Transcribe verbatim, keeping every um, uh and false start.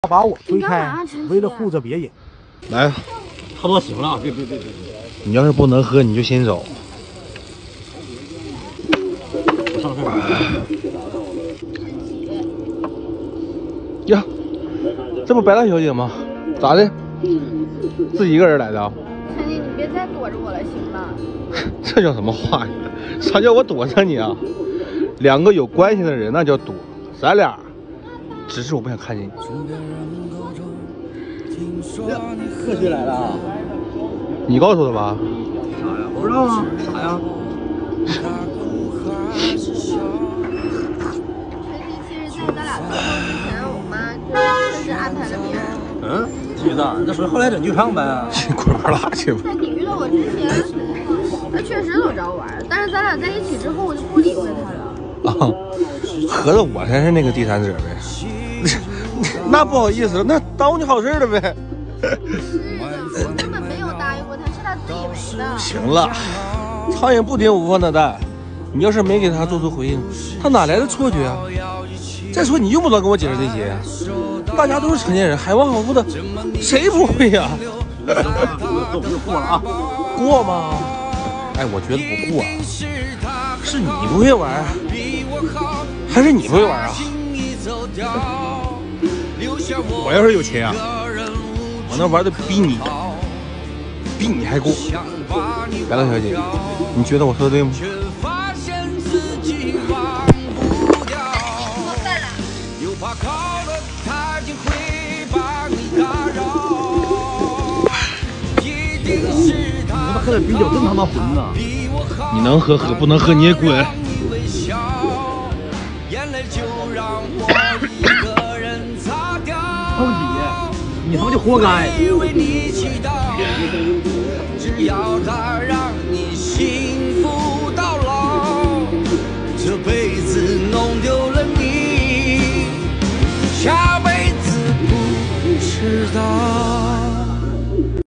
把我推开，为了护着别人。 来， 差不多行了，别别别别别！ 你要是不能喝，你就先走。 我上车。 呀，这不白大小姐吗？咋的？自己一个人来的啊？ 陈姐，你别再躲着我了，行吗？ 这叫什么话呀？啥叫我躲着你啊？两个有关系的人那叫躲，咱俩只是我不想看见你。 科学来了啊！ 你告诉我的吧？ 啥呀？不知道啊？啥呀？ 陈姐，其实在咱俩最后之前，我妈甚至安排了别人。 嗯，橘子，那不是后来整剧场呗？ 你滚吧拉去吧！ 在你遇到我之前，他确实都找我玩，但是咱俩在一起之后，我就不理会他了。 啊，合着我才是那个第三者呗？那不好意思了，那耽误你好事了呗。 是的，我根本没有答应过他，是他自以为的。 行了，苍蝇不叮无缝的蛋，你要是没给他做出回应，他哪来的错觉啊？再说你用不着跟我解释这些呀，大家都是成年人，海王好富的，谁不会呀？ 都不是过了啊？ 过吗？哎，我觉得不过，是你不会玩，还是你不会玩啊？我要是有钱啊，我能玩的比你比你还过。白大小姐，你觉得我说的对吗？ 你他妈喝点啤酒真他妈混呐！ 你能喝喝，不能喝你也滚。 偷姐，你他妈就活该！ 只要他让你幸福到老，这辈子弄丢了你，下辈子不知道。